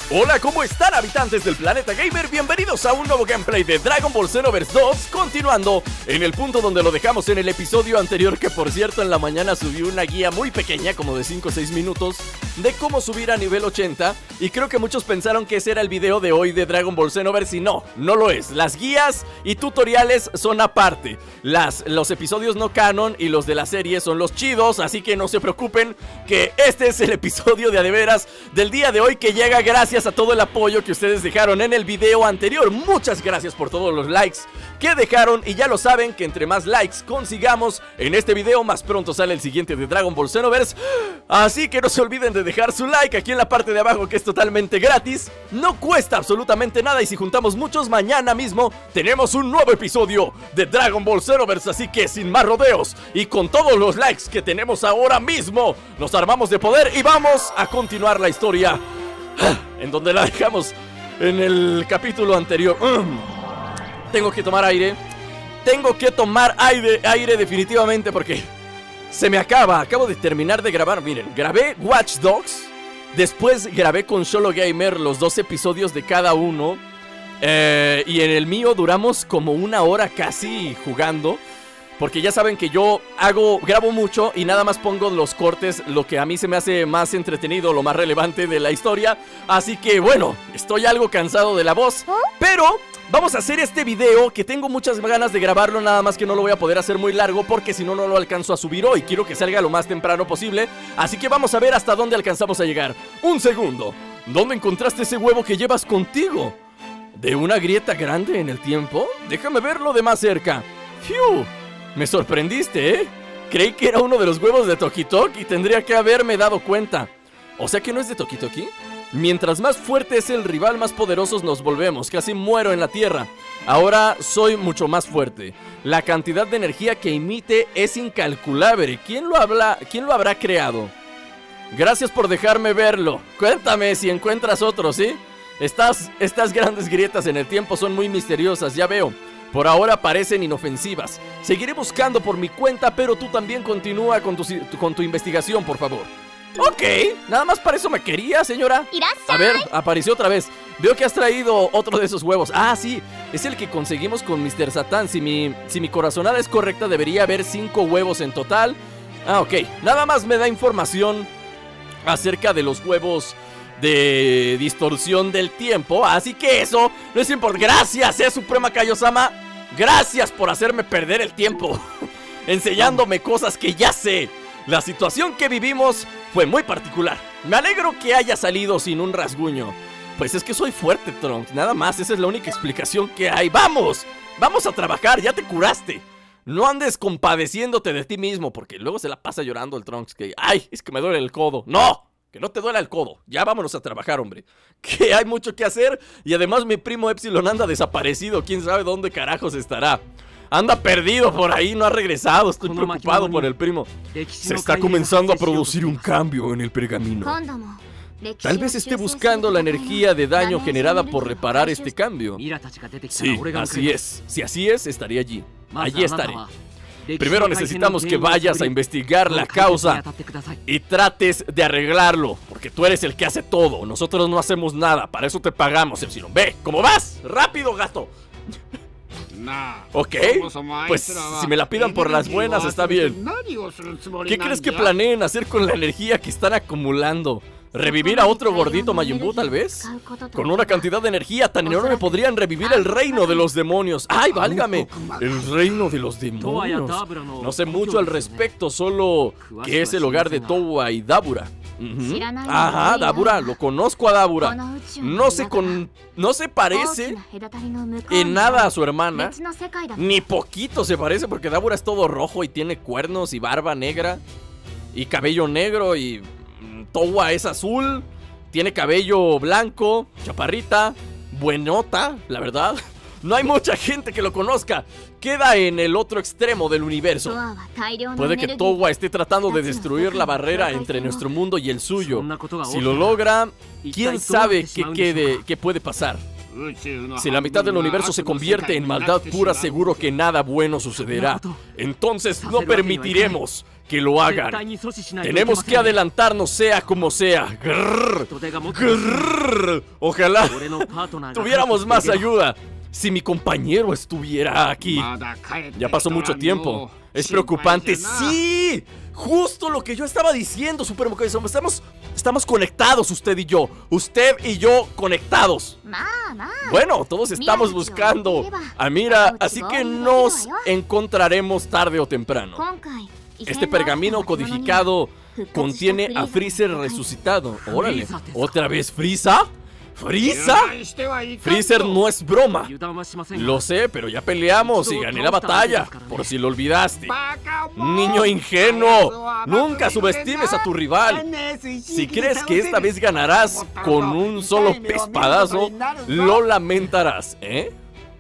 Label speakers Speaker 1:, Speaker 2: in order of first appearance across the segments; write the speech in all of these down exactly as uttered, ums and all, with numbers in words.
Speaker 1: Hola, ¿cómo están, habitantes del planeta gamer? Bienvenidos a un nuevo gameplay de Dragon Ball Xenoverse dos. Continuando en el punto donde lo dejamos en el episodio anterior, que por cierto en la mañana subí una guía muy pequeña, como de cinco o seis minutos, de cómo subir a nivel ochenta. Y creo que muchos pensaron que ese era el video de hoy de Dragon Ball Xenoverse, y no, no lo es. Las guías y tutoriales son aparte. Las, los episodios no canon y los de la serie son los chidos, así que no se preocupen, que este es el episodio de a de veras del día de hoy, que llega gracias a todo el apoyo que ustedes dejaron en el video anterior. Muchas gracias por todos los likes que dejaron, y ya lo saben que entre más likes consigamos en este video, más pronto sale el siguiente de Dragon Ball Xenoverse. Así que no se olviden de dejar su like aquí en la parte de abajo, que es totalmente gratis, no cuesta absolutamente nada, y si juntamos muchos, mañana mismo tenemos un nuevo episodio de Dragon Ball Xenoverse. Así que sin más rodeos y con todos los likes que tenemos ahora mismo, nos armamos de poder y vamos a continuar la historia en donde la dejamos en el capítulo anterior. Tengo que tomar aire. Tengo que tomar aire, aire definitivamente, porque se me acaba. Acabo de terminar de grabar. Miren, grabé Watch Dogs. Después grabé con Solo Gamer los dos episodios de cada uno. eh, Y en el mío duramos como una hora casi jugando, porque ya saben que yo hago, grabo mucho y nada más pongo los cortes, lo que a mí se me hace más entretenido, lo más relevante de la historia. Así que bueno, estoy algo cansado de la voz, pero vamos a hacer este video, que tengo muchas ganas de grabarlo, nada más que no lo voy a poder hacer muy largo, porque si no, no lo alcanzo a subir hoy. Quiero que salga lo más temprano posible, así que vamos a ver hasta dónde alcanzamos a llegar. Un segundo, ¿dónde encontraste ese huevo que llevas contigo? ¿De una grieta grande en el tiempo? Déjame verlo de más cerca. ¡Fiu! Me sorprendiste, ¿eh? Creí que era uno de los huevos de Tokitoki y tendría que haberme dado cuenta. ¿O sea que no es de Tokitoki? Mientras más fuerte es el rival, más poderosos nos volvemos. Casi muero en la tierra. Ahora soy mucho más fuerte. La cantidad de energía que emite es incalculable. ¿Quién lo habla, quién lo habrá creado? Gracias por dejarme verlo. Cuéntame si encuentras otro, ¿sí? Estas, estas grandes grietas en el tiempo son muy misteriosas, ya veo. Por ahora parecen inofensivas. Seguiré buscando por mi cuenta, pero tú también continúa con tu, con tu investigación, por favor. Ok, nada más para eso me quería, señora. A ver, apareció otra vez. Veo que has traído otro de esos huevos. Ah, sí, es el que conseguimos con mister Satan. Si mi, si mi corazonada es correcta, debería haber cinco huevos en total. Ah, ok, nada más me da información acerca de los huevos de distorsión del tiempo, así que eso no es importante. Gracias, eh, Suprema Kaiosama. Gracias por hacerme perder el tiempo enseñándome cosas que ya sé. La situación que vivimos fue muy particular. Me alegro que haya salido sin un rasguño. Pues es que soy fuerte, Trunks, nada más, esa es la única explicación que hay. ¡Vamos! ¡Vamos a trabajar! ¡Ya te curaste! No andes compadeciéndote de ti mismo, porque luego se la pasa llorando el Trunks que... ¡ay! Es que me duele el codo. ¡No! Que no te duela el codo, ya vámonos a trabajar, hombre. Que hay mucho que hacer, y además mi primo Epsilon anda desaparecido. Quién sabe dónde carajos estará. Anda perdido por ahí, no ha regresado. Estoy preocupado por el primo. Se está comenzando a producir un cambio en el pergamino. Tal vez esté buscando la energía de daño generada por reparar este cambio. Sí, así es. Si así es, estaré allí. Allí estaré. Primero necesitamos que vayas a investigar la causa y trates de arreglarlo, porque tú eres el que hace todo. Nosotros no hacemos nada, para eso te pagamos, Epsilon. Ve, ¿cómo vas? ¡Rápido, gato! Ok, pues si me la pidan por las buenas está bien. ¿Qué crees que planeen hacer con la energía que están acumulando? ¿Revivir a otro gordito Majin Buu, tal vez? Con una cantidad de energía tan enorme podrían revivir el reino de los demonios. ¡Ay, válgame! El reino de los demonios. No sé mucho al respecto, solo que es el hogar de Towa y Dabura. Uh-huh. Ajá, Dabura, lo conozco a Dabura. No se, con... no se parece en nada a su hermana. Ni poquito se parece, porque Dabura es todo rojo y tiene cuernos y barba negra y cabello negro, y Towa es azul, tiene cabello blanco, chaparrita, buenota, la verdad. No hay mucha gente que lo conozca. Queda en el otro extremo del universo. Puede que Towa esté tratando de destruir la barrera entre nuestro mundo y el suyo. Si lo logra, quién sabe qué, quede, qué puede pasar. Si la mitad del universo se convierte en maldad pura, seguro que nada bueno sucederá. Entonces no permitiremos que lo hagan. Tenemos que adelantarnos sea como sea. Grrr, grrr. Ojalá tuviéramos más ayuda. Si mi compañero estuviera aquí. Ya pasó mucho tiempo. Es preocupante. ¡Sí! Justo lo que yo estaba diciendo, Super Mocoso. Estamos, estamos conectados, usted y yo. Usted y yo conectados. Bueno, todos estamos buscando a Mira, así que nos encontraremos tarde o temprano. Este pergamino codificado contiene a Freezer resucitado. Órale, ¿otra vez Frieza? ¿Frieza? Freezer no es broma. Lo sé, pero ya peleamos y gané la batalla. Por si lo olvidaste. Niño ingenuo, nunca subestimes a tu rival. Si crees que esta vez ganarás con un solo espadazo, lo lamentarás, ¿eh?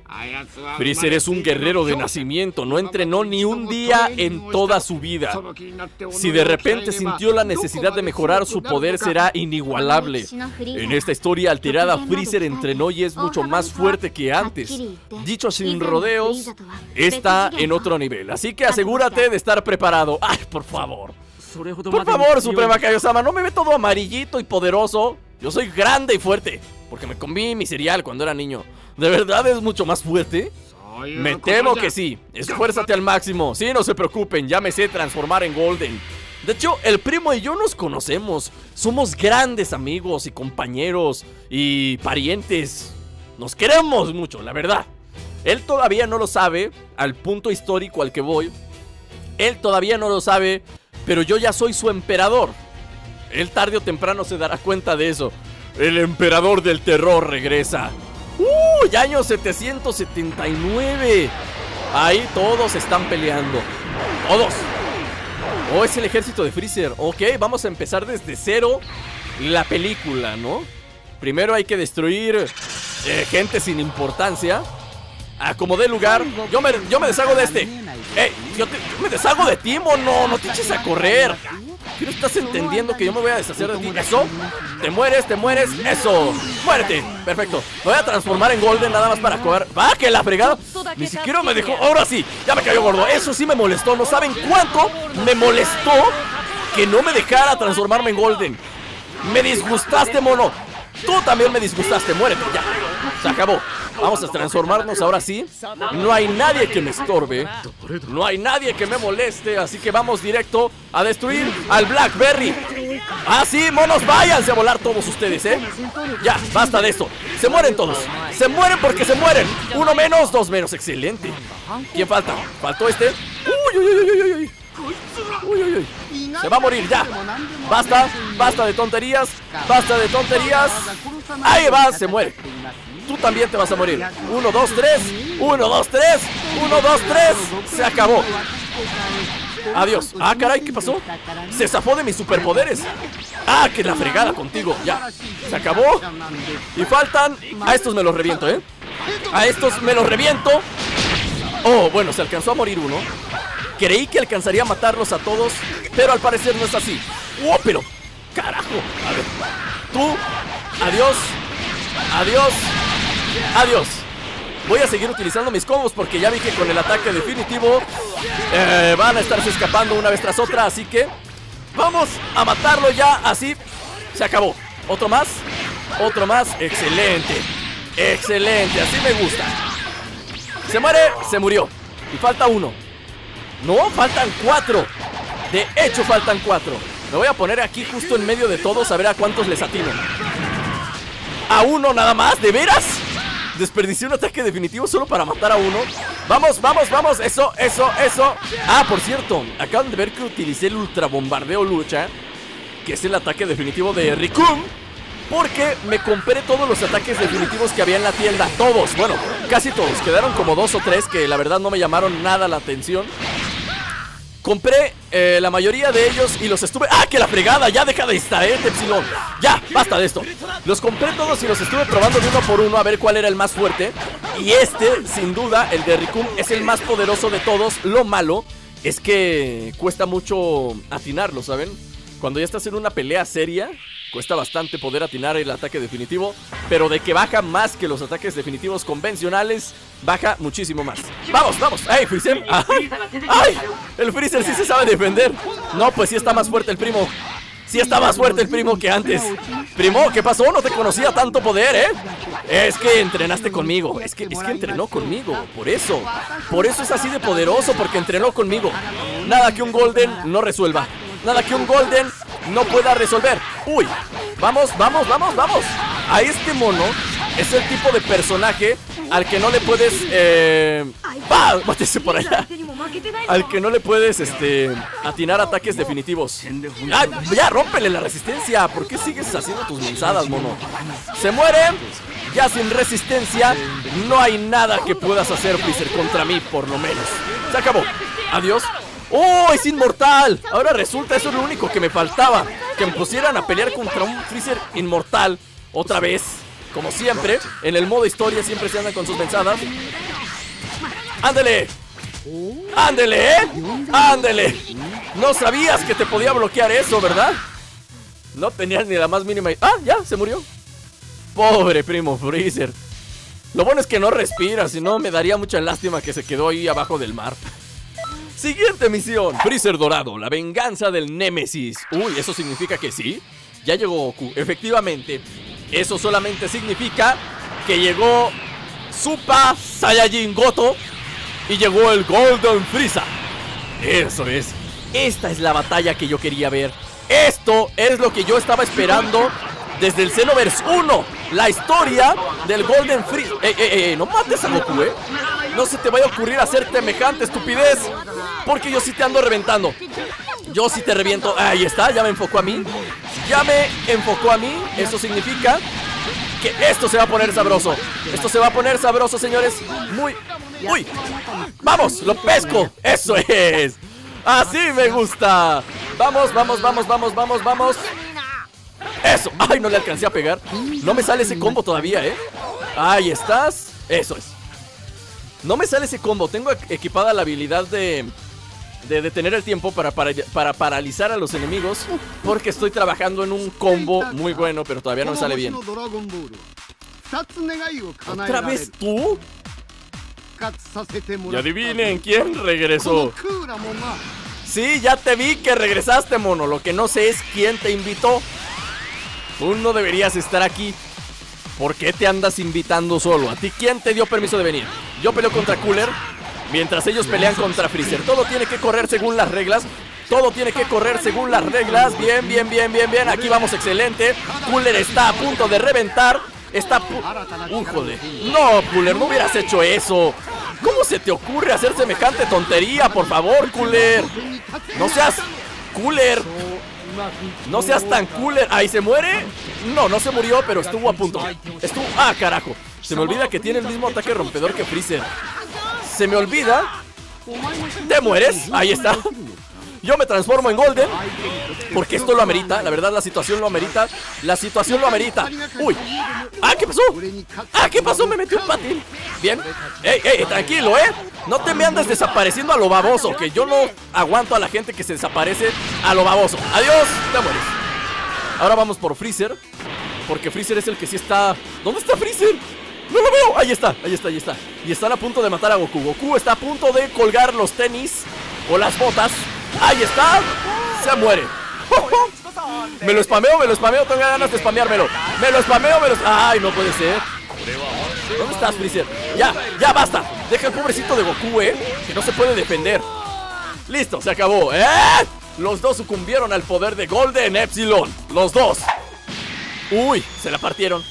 Speaker 1: Freezer es un guerrero de nacimiento, no entrenó ni un día en toda su vida. Si de repente sintió la necesidad de mejorar, su poder será inigualable. En esta historia alterada, Freezer entrenó y es mucho más fuerte que antes. Dicho sin rodeos, está en otro nivel, así que asegúrate de estar preparado. ¡Ay, por favor! Por favor, Suprema Kaiosama, no me ve todo amarillito y poderoso. Yo soy grande y fuerte, porque me comí mi cereal cuando era niño. ¿De verdad es mucho más fuerte? Me temo que sí. Esfuérzate al máximo. Sí, no se preocupen, ya me sé transformar en Golden. De hecho, el primo y yo nos conocemos. Somos grandes amigos y compañeros y parientes. Nos queremos mucho, la verdad. Él todavía no lo sabe, al punto histórico al que voy. Él todavía no lo sabe, pero yo ya soy su emperador. Él tarde o temprano se dará cuenta de eso. El emperador del terror regresa. ¡Uy! Año setecientos setenta y nueve. Ahí todos están peleando. Todos. Oh, es el ejército de Freezer. Ok, vamos a empezar desde cero la película, ¿no? Primero hay que destruir eh, gente sin importancia. A como dé lugar. Yo me, yo me deshago de este. ¡Ey! Yo, te, yo me deshago de ti, mono. No te eches a correr. ¿Qué no estás entendiendo que yo me voy a deshacer de ti? ¿Eso? ¿Te mueres? ¿Te mueres? ¡Eso! ¡Muérete! Perfecto. Me voy a transformar en Golden nada más para coger. ¡Ah, que la fregada! Ni siquiera me dejó. Ahora sí, ya me cayó gordo. Eso sí me molestó. No saben cuánto me molestó que no me dejara transformarme en Golden. Me disgustaste, mono. Tú también me disgustaste. Muérete, ya. Se acabó. Vamos a transformarnos ahora sí. No hay nadie que me estorbe. No hay nadie que me moleste. Así que vamos directo a destruir al Blackberry. Ah, sí, monos, váyanse a volar todos ustedes, ¿eh? Ya, basta de esto. Se mueren todos. Se mueren porque se mueren. Uno menos, dos menos. Excelente. ¿Quién falta? ¿Faltó este? Uy, uy, uy, uy, uy. Uy, uy, uy. Se va a morir, ya. Basta, basta de tonterías. Basta de tonterías. Ahí va, se muere. Tú también te vas a morir. Uno, dos, tres. Uno, dos, tres. Uno, dos, tres. Se acabó. Adiós. Ah, caray, ¿qué pasó? Se zafó de mis superpoderes. Ah, que la fregada contigo. Ya. Se acabó. Y faltan. A estos me los reviento, ¿eh? A estos me los reviento. Oh, bueno, se alcanzó a morir uno. Creí que alcanzaría a matarlos a todos, pero al parecer no es así. ¡Oh, pero! ¡Carajo! A ver. Tú. Adiós. Adiós. Adiós. Voy a seguir utilizando mis combos porque ya vi que con el ataque definitivo eh, van a estarse escapando una vez tras otra. Así que vamos a matarlo ya. Así. Se acabó. ¿Otro más? Otro más. Excelente. Excelente. Así me gusta. Se muere. Se murió. Y falta uno. No, faltan cuatro. De hecho, faltan cuatro. Me voy a poner aquí justo en medio de todos a ver a cuántos les atino. A uno nada más, ¿de veras? Desperdicié un ataque definitivo solo para matar a uno. Vamos, vamos, vamos, eso, eso, eso. Ah, por cierto, acaban de ver que utilicé el ultra bombardeo lucha, que es el ataque definitivo de Rikum, porque me compré todos los ataques definitivos que había en la tienda. Todos, bueno, casi todos. Quedaron como dos o tres que la verdad no me llamaron nada la atención. Compré eh, la mayoría de ellos y los estuve... ¡Ah, que la fregada! Ya deja de distraerte, Epsilon. Ya, basta de esto. Los compré todos y los estuve probando de uno por uno a ver cuál era el más fuerte. Y este, sin duda, el de Rikum, es el más poderoso de todos. Lo malo es que cuesta mucho atinarlo, ¿saben? Cuando ya estás en una pelea seria, Cuesta bastante poder atinar el ataque definitivo, pero de que baja más que los ataques definitivos convencionales, baja muchísimo más. ¡Vamos, vamos! ¡Ay, Freezer! ¡Ay! ¡Ay! El Freezer sí se sabe defender. No, pues sí está más fuerte el primo. Sí está más fuerte el primo que antes. Primo, ¿qué pasó? No te conocía tanto poder, ¿eh? Es que entrenaste conmigo. Es que, es que entrenó conmigo. Por eso. Por eso es así de poderoso, porque entrenó conmigo. Nada que un Golden no resuelva. Nada que un Golden no pueda resolver. Uy, vamos, vamos, vamos, vamos. A este mono es el tipo de personaje al que no le puedes eh... ¡Ah! Mátese por allá. Al que no le puedes este atinar ataques definitivos. ¡Ah! Ya, rómpele la resistencia. ¿Por qué sigues haciendo tus mensadas, mono? Se muere. Ya sin resistencia. No hay nada que puedas hacer, Freezer, contra mí, por lo menos. Se acabó. Adiós. ¡Oh! ¡Es inmortal! Ahora resulta, eso es lo único que me faltaba. Que me pusieran a pelear contra un Freezer inmortal. Otra vez. Como siempre, en el modo historia siempre se andan con sus mensadas. ¡Ándele! ¡Ándele, eh! ¡Ándele! No sabías que te podía bloquear eso, ¿verdad? No tenías ni la más mínima... ¡Ah! Ya, se murió. Pobre primo Freezer. Lo bueno es que no respira, si no me daría mucha lástima que se quedó ahí abajo del mar. Siguiente misión. Freezer dorado, la venganza del Némesis. Uy, eso significa que sí. Ya llegó Goku, efectivamente. Eso solamente significa que llegó Super Saiyajin Goto y llegó el Golden Frieza. Eso es. Esta es la batalla que yo quería ver. Esto es lo que yo estaba esperando desde el Xenoverse uno. La historia del Golden Frieza. Eh, eh, eh, no mates a Goku, eh. No se te vaya a ocurrir hacer semejante estupidez, porque yo sí te ando reventando. Yo sí te reviento. Ahí está, ya me enfocó a mí. Ya me enfocó a mí. Eso significa que esto se va a poner sabroso. Esto se va a poner sabroso, señores. Muy... ¡Uy! ¡Vamos! ¡Lo pesco! ¡Eso es! ¡Así me gusta! Vamos, vamos, vamos, vamos, vamos, vamos. ¡Eso! ¡Ay, no le alcancé a pegar! No me sale ese combo todavía, ¿eh? Ahí estás. Eso es. No me sale ese combo. Tengo equipada la habilidad de... de detener el tiempo para, para, para paralizar a los enemigos, porque estoy trabajando en un combo muy bueno, pero todavía no me sale bien. ¿Otra vez tú? Y adivinen quién regresó. Sí, ya te vi que regresaste, mono. Lo que no sé es quién te invitó. Tú no deberías estar aquí. ¿Por qué te andas invitando solo? ¿A ti quién te dio permiso de venir? Yo peleo contra Cooler, mientras ellos pelean contra Freezer. Todo tiene que correr según las reglas. Todo tiene que correr según las reglas. Bien, bien, bien, bien, bien. Aquí vamos, excelente. Cooler está a punto de reventar. Está a punto... ¡Uy, joder! No, Cooler, no hubieras hecho eso. ¿Cómo se te ocurre hacer semejante tontería? Por favor, Cooler. No seas... Cooler. No seas tan Cooler. ¿Ahí se muere? No, no se murió, pero estuvo a punto. Estuvo... ¡Ah, carajo! Se me olvida que tiene el mismo ataque rompedor que Freezer. Se me olvida. ¿Te mueres? Ahí está. Yo me transformo en Golden, porque esto lo amerita. La verdad, la situación lo amerita. La situación lo amerita. Uy. Ah, ¿qué pasó? Ah, ¿qué pasó? Me metí un patín. Bien. Ey, ey, tranquilo, eh. No te me andes desapareciendo a lo baboso, que yo no aguanto a la gente que se desaparece a lo baboso. Adiós. Te mueres. Ahora vamos por Freezer, porque Freezer es el que sí está... ¿Dónde está Freezer? ¡No lo veo! Ahí está, ahí está, ahí está. Y están a punto de matar a Goku. Goku está a punto de colgar los tenis o las botas. Ahí está. Se muere. Me lo spameo, me lo spameo. Tengo ganas de spameármelo. Me lo spameo, me lo... ¡Ay, no puede ser! ¿Dónde estás, Freezer? Ya, ya basta. Deja el pobrecito de Goku, eh, que no se puede defender. Listo, se acabó. ¡Eh! Los dos sucumbieron al poder de Golden Epsilon. Los dos. Uy, se la partieron.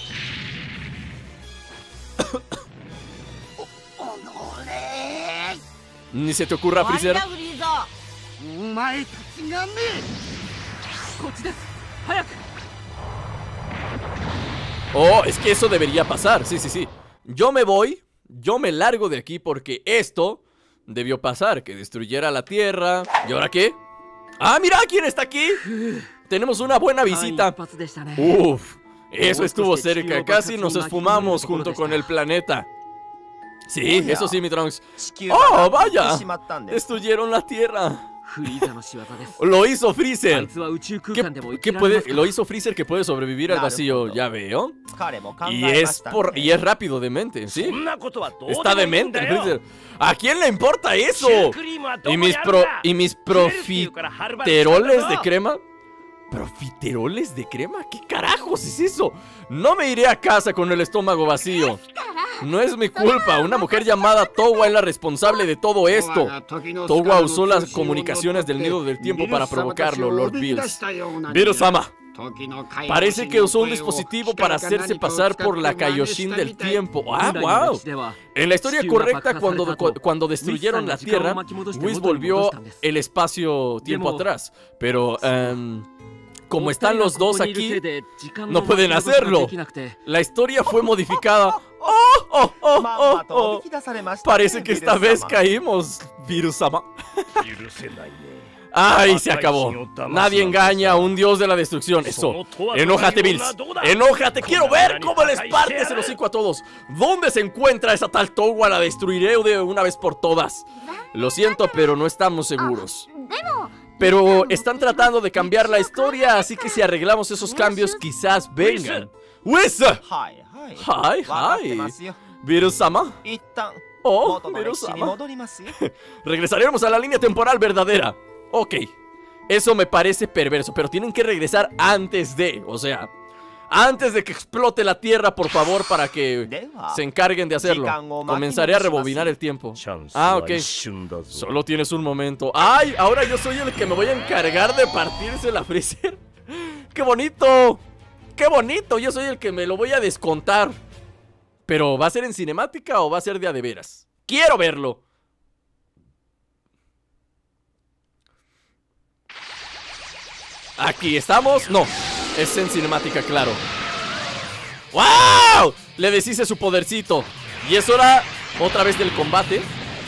Speaker 1: Ni se te ocurra, Freezer. Oh, es que eso debería pasar. Sí, sí, sí. Yo me voy. Yo me largo de aquí porque esto debió pasar. Que destruyera la tierra. ¿Y ahora qué? ¡Ah, mira quién está aquí! Tenemos una buena visita. Uf, eso estuvo cerca. Casi nos esfumamos junto con el planeta. Sí, eso sí, mi Trunks. ¡Oh, vaya! Destruyeron la tierra. Lo hizo Freezer. ¿Qué, qué puede? Lo hizo Freezer que puede sobrevivir al vacío, ya veo. Y es por y es rápido de mente, ¿sí? Está demente el Freezer. ¿A quién le importa eso? ¿Y mis pro y mis profiteroles de crema? ¿Profiteroles de crema? ¿Qué carajos es eso? No me iré a casa con el estómago vacío. No es mi culpa, una mujer llamada Towa es la responsable de todo esto. Towa usó las comunicaciones del nido del tiempo para provocarlo, Lord Bills. Beerus-sama, parece que usó un dispositivo para hacerse pasar por la Kaioshin del tiempo. ¡Ah, wow! En la historia correcta, cuando, cuando destruyeron la Tierra, Whis volvió el espacio-tiempo atrás. Pero, um, como están los dos aquí, no pueden hacerlo. La historia fue modificada. ¡Oh, oh, oh, oh, oh! Parece que esta vez caímos, Beerus-sama. ¡Ay, se acabó! Nadie engaña a un dios de la destrucción. Eso. Enójate, Bills. Enójate. Quiero ver cómo les partes el hocico a todos. ¿Dónde se encuentra esa tal Towa? La destruiré de una vez por todas. Lo siento, pero no estamos seguros. Pero están tratando de cambiar la historia, así que si arreglamos esos cambios, quizás vengan. ¡Whis! ¡Hi, hi! Beerus-sama. Oh, Beerus-sama. Regresaremos a la línea temporal verdadera. Ok, eso me parece perverso, pero tienen que regresar antes de, o sea, antes de que explote la Tierra, por favor, para que se encarguen de hacerlo. Comenzaré a rebobinar el tiempo. Ah, ok. Solo tienes un momento. ¡Ay! Ahora yo soy el que me voy a encargar de partirse la Freezer. ¡Qué bonito! ¡Qué bonito! Yo soy el que me lo voy a descontar. Pero, ¿va a ser en cinemática o va a ser de a de veras? ¡Quiero verlo! Aquí estamos. No, es en cinemática, claro. ¡Wow! Le deshice su podercito. Y es hora otra vez del combate.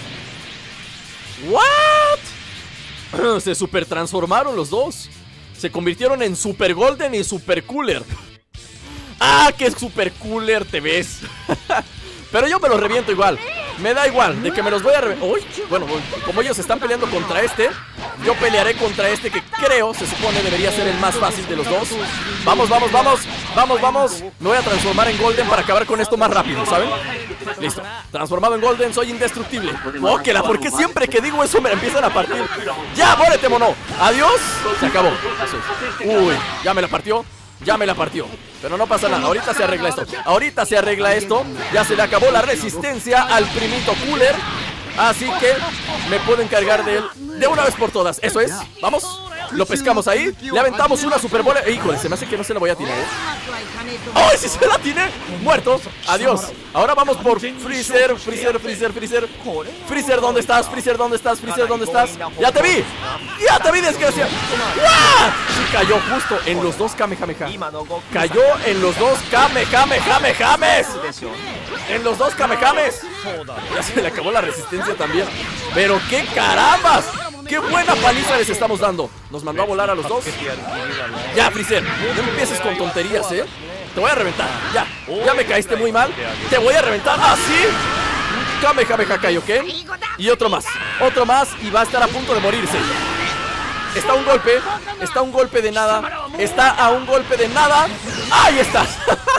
Speaker 1: ¿What? Se super transformaron los dos. Se convirtieron en Super Golden y Super Cooler. ¡Ah, qué Super Cooler te ves! Pero yo me los reviento igual. Me da igual, de que me los voy a reventar. Uy, bueno, como ellos están peleando contra este, yo pelearé contra este que creo, se supone, debería ser el más fácil de los dos. Vamos, vamos, vamos. Vamos, vamos. Me voy a transformar en Golden para acabar con esto más rápido, ¿saben? Listo. Transformado en Golden, soy indestructible. Oh, que la, porque siempre que digo eso me empiezan a partir. ¡Ya, muérete, mono! ¡Adiós! Se acabó. Uy, ya me la partió. Ya me la partió, pero no pasa nada. Ahorita se arregla esto. Ahorita se arregla esto. Ya se le acabó la resistencia al primito Cooler. Así que me puedo encargar de él de una vez por todas. Eso es, vamos. Lo pescamos ahí. Le aventamos una super bola. Eh, híjole, se me hace que no se la voy a tirar, ¿eh? ¡Ay, sí se la tiene! Muertos, adiós. Ahora vamos por Freezer, Freezer, Freezer, Freezer. Freezer, ¿dónde estás? Freezer, ¿dónde estás? Freezer, ¿dónde estás? ¡Ya te vi! ¡Ya te vi, desgraciado! ¡Ah! Sí, cayó justo en los dos Kamehameha. Cayó en los dos Kamehamehamehames. En los dos Kamehames. Ya se le acabó la resistencia también. Pero qué carambas. ¡Qué buena paliza les estamos dando! Nos mandó a volar a los dos. Ya, Freezer, no empieces con tonterías, ¿eh? Te voy a reventar, ya. Ya me caíste muy mal. Te voy a reventar, así. Kamehameha Kaioken. Y otro más, otro más. Y va a estar a punto de morirse. Está a un golpe. Está a un golpe de nada. Está a un golpe de nada. ¡Ahí estás!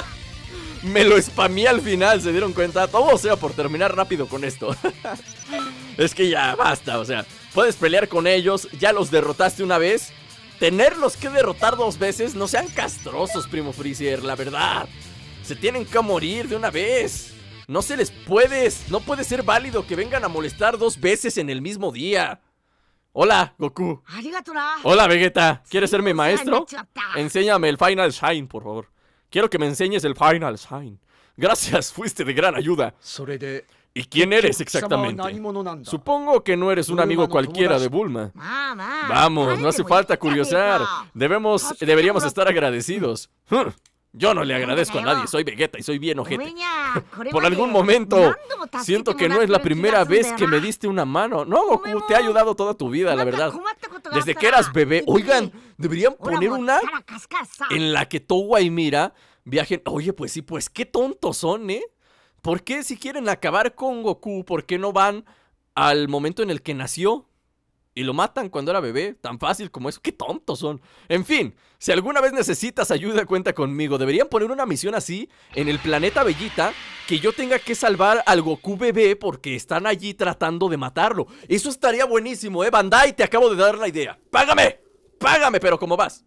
Speaker 1: Me lo spameé al final, ¿se dieron cuenta? Todo sea por terminar rápido con esto. Es que ya basta, o sea, puedes pelear con ellos, ya los derrotaste una vez. Tenerlos que derrotar dos veces, no sean castrosos, primo Freezer, la verdad. Se tienen que morir de una vez. No se les puede, no puede ser válido que vengan a molestar dos veces en el mismo día. Hola, Goku. Hola, Vegeta. ¿Quieres ser mi maestro? Enséñame el Final Shine, por favor. Quiero que me enseñes el Final Shine. Gracias, fuiste de gran ayuda. ¿Y quién eres exactamente? Supongo que no eres un amigo cualquiera de Bulma. Vamos, no hace falta curiosear. Debemos, deberíamos estar agradecidos. Yo no le agradezco a nadie, soy Vegeta y soy bien ojete. Por algún momento siento que no es la primera vez que me diste una mano. No, Goku, te ha ayudado toda tu vida, la verdad. Desde que eras bebé. Oigan, deberían poner una en la que Towa y Mira viajen. Oye, pues sí, pues qué tontos son, ¿eh? ¿Por qué si quieren acabar con Goku, por qué no van al momento en el que nació? y lo matan cuando era bebé, tan fácil como eso. ¡Qué tontos son! En fin, si alguna vez necesitas ayuda, cuenta conmigo. Deberían poner una misión así en el planeta Bellita, que yo tenga que salvar al Goku bebé porque están allí tratando de matarlo. Eso estaría buenísimo, ¿eh? Bandai, te acabo de dar la idea. ¡Págame! ¡Págame! Pero ¿cómo vas?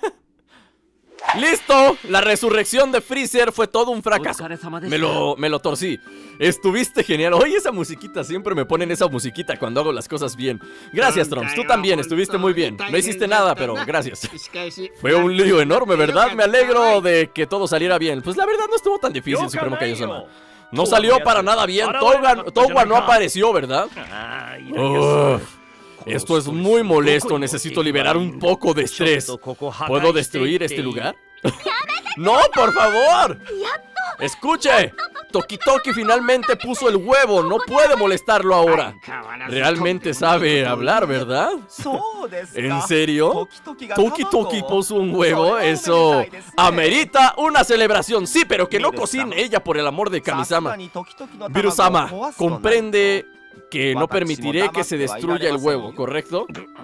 Speaker 1: ¡Listo! La resurrección de Freezer fue todo un fracaso. Me lo, me lo torcí. Estuviste genial. Oye, esa musiquita, siempre me ponen esa musiquita cuando hago las cosas bien. Gracias, Trunks, tú también, estuviste muy bien. No hiciste nada, pero gracias. Fue un lío enorme, ¿verdad? Me alegro de que todo saliera bien. Pues la verdad no estuvo tan difícil, Supremo Kaiosama. No salió para nada bien. Towa no apareció, ¿verdad? Uf. Esto es muy molesto, necesito liberar un poco de estrés. ¿Puedo destruir este lugar? ¡No, por favor! ¡Escuche! Toki Toki finalmente puso el huevo, no puede molestarlo ahora. Realmente sabe hablar, ¿verdad? ¿En serio? Toki Toki puso un huevo, eso amerita una celebración. Sí, pero que no cocine ella, por el amor de Kamisama. Virusama, comprende que no permitiré que se destruya el huevo, ¿correcto?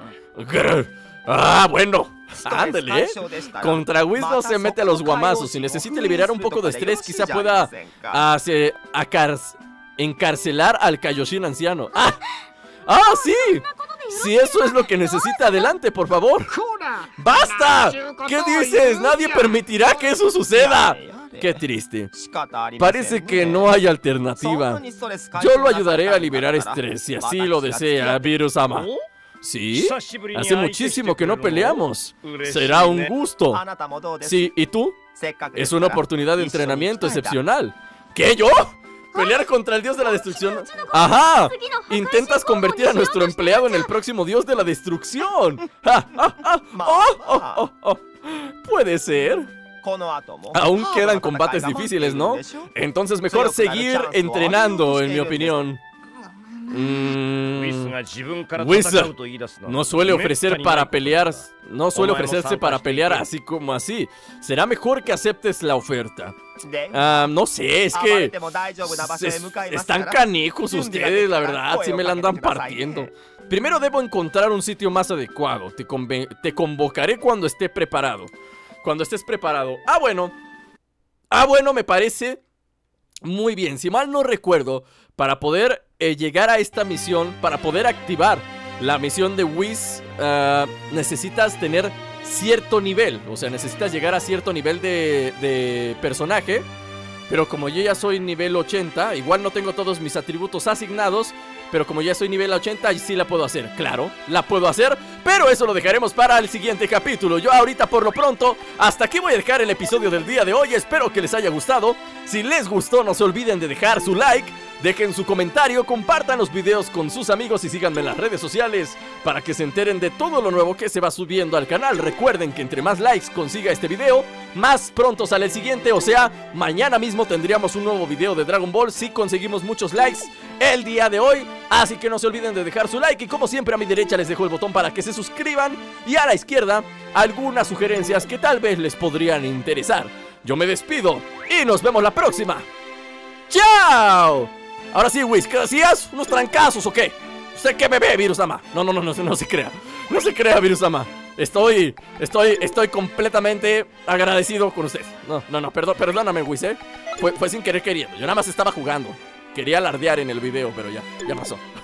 Speaker 1: Ah, bueno. Ándale, ¿eh? Contra Whis no se mete a los guamazos. Si necesita liberar un poco de estrés, quizá pueda hacer, encarcelar al Kaioshin anciano. ¡Ah! ¡Ah, sí! Si eso es lo que necesita, adelante, por favor. ¡Basta! ¿Qué dices? Nadie permitirá que eso suceda. Qué triste. Parece que no hay alternativa. Yo lo ayudaré a liberar estrés, si así lo desea, Virusama. ¿Sí? Hace muchísimo que no peleamos. Será un gusto. Sí, ¿y tú? Es una oportunidad de entrenamiento excepcional. ¿Qué, yo? ¿Pelear contra el dios de la destrucción? ¡Ajá! Intentas convertir a nuestro empleado en el próximo dios de la destrucción. ¡Ah, ah, ah! ¡Oh, oh, oh, oh! Puede ser. Aún quedan combates difíciles, ¿no? Entonces mejor seguir entrenando, en mi opinión. Mm, Whis no suele ofrecer para pelear. No suele ofrecerse para pelear así como así. Será mejor que aceptes la oferta. Uh, no sé, es que es, están canijos ustedes, la verdad. Si me la andan partiendo. Primero debo encontrar un sitio más adecuado. Te, te convocaré cuando esté preparado. Cuando estés preparado. Ah, bueno. Ah, bueno, me parece muy bien. Si mal no recuerdo, para poder eh, llegar a esta misión, para poder activar la misión de Whis, uh, necesitas tener cierto nivel. O sea, necesitas llegar a cierto nivel de, de personaje. Pero como yo ya soy nivel ochenta, igual no tengo todos mis atributos asignados, pero como ya soy nivel ochenta, sí la puedo hacer. Claro, la puedo hacer, pero eso lo dejaremos para el siguiente capítulo. Yo ahorita, por lo pronto, hasta aquí voy a dejar el episodio del día de hoy. Espero que les haya gustado. Si les gustó, no se olviden de dejar su like, dejen su comentario, compartan los videos con sus amigos y síganme en las redes sociales para que se enteren de todo lo nuevo que se va subiendo al canal. Recuerden que entre más likes consiga este video, más pronto sale el siguiente. O sea, mañana mismo tendríamos un nuevo video de Dragon Ball si conseguimos muchos likes el día de hoy. Así que no se olviden de dejar su like y como siempre a mi derecha les dejo el botón para que se suscriban y a la izquierda algunas sugerencias que tal vez les podrían interesar. Yo me despido y nos vemos la próxima. ¡Chao! Ahora sí, Whis, ¿qué decías? ¿Unos trancazos o qué? ¿Usted qué bebé, Virusama? No, no, no, no, no se crea. No se crea, Virusama. Estoy, estoy, estoy completamente agradecido con usted. No, no, no, perdón, perdóname, Whis, ¿eh? Fue, fue sin querer queriendo. Yo nada más estaba jugando. Quería alardear en el video, pero ya, ya pasó.